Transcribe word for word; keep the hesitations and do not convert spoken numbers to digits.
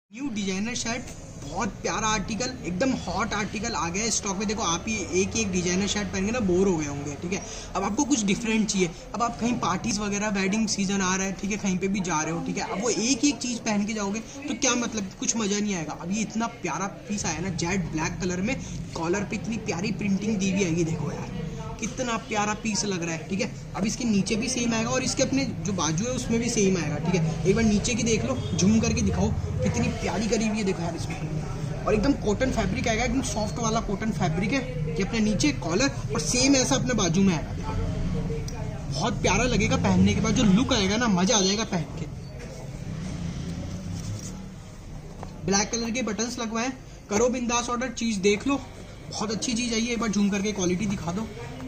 New designer shirt, बहुत प्यारा article, एकदम हॉट आर्टिकल आ गया है स्टॉक में। देखो आप ही एक ही एक डिजाइनर शर्ट पहन के ना बोर हो गए होंगे, ठीक है। अब आपको कुछ डिफरेंट चाहिए, अब आप कहीं पार्टीज वगैरह, वेडिंग सीजन आ रहा है, ठीक है, कहीं पे भी जा रहे हो, ठीक है। अब वो एक ही एक चीज पहन के जाओगे तो क्या मतलब, कुछ मजा नहीं आएगा। अब ये इतना प्यारा पीस आया ना, जेड ब्लैक कलर में, कॉलर पे इतनी प्यारी प्रिंटिंग दी हुई आएगी, देखो यार कितना प्यारा पीस लग रहा है, ठीक है। अब इसके नीचे भी सेम आएगा और इसके अपने जो बाजू है उसमें भी सेम आएगा, ठीक है। एक बार नीचे की देख लो, झूम करके दिखाओ कितनी प्यारी करी हुई है, देखो यार इसमें। और एकदम कॉटन फैब्रिक आएगा, एकदम सॉफ्ट वाला कॉटन फैब्रिक है। ये अपने नीचे कॉलर और सेम ऐसा अपने बाजू में आएगा, देखो बहुत प्यारा लगेगा पहनने के बाद। जो लुक आएगा ना, मजा आ जाएगा पहन के। ब्लैक कलर के बटन्स लगवाए, करो बिंदास ऑर्डर, चीज देख लो, बहुत अच्छी चीज आई है। एक बार झूम करके क्वालिटी दिखा दो।